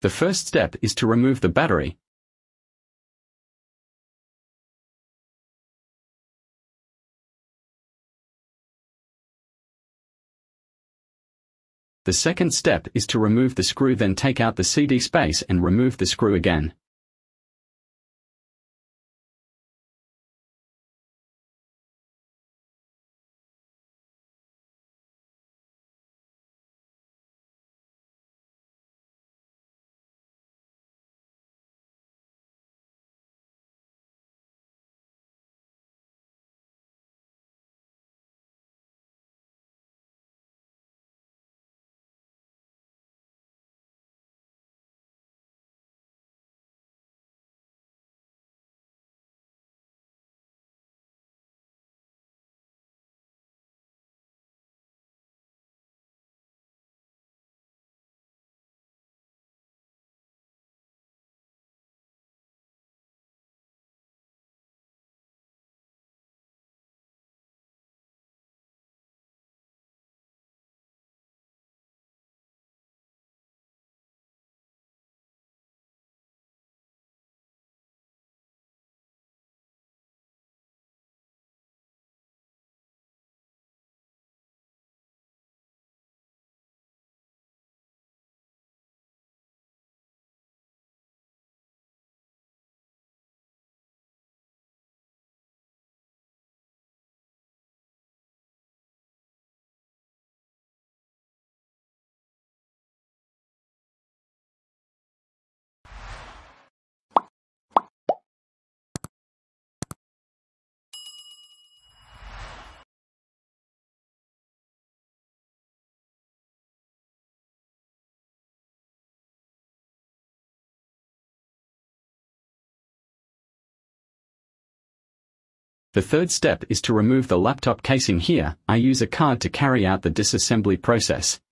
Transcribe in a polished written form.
The first step is to remove the battery. The second step is to remove the screw, then take out the CD space and remove the screw again. The third step is to remove the laptop casing. Here, I use a card to carry out the disassembly process.